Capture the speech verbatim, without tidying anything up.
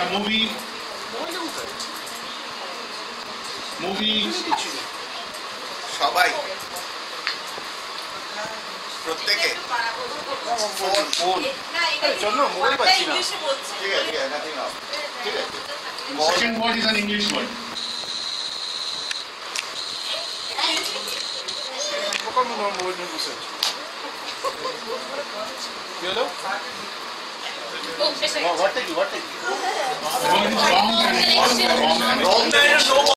আচ্ছা movie movie সবাই প্রত্যেকে ফোন ফোন জন্য মোবাইল পাচ্ছি না। ঠিক আছে ঠিক আছে নাথিং নাও ঠিক আছে second word is an English word. Pourquoi mon mobile ne pousse pas? You know? What take you? What take you? Word is wrong and wrong and wrong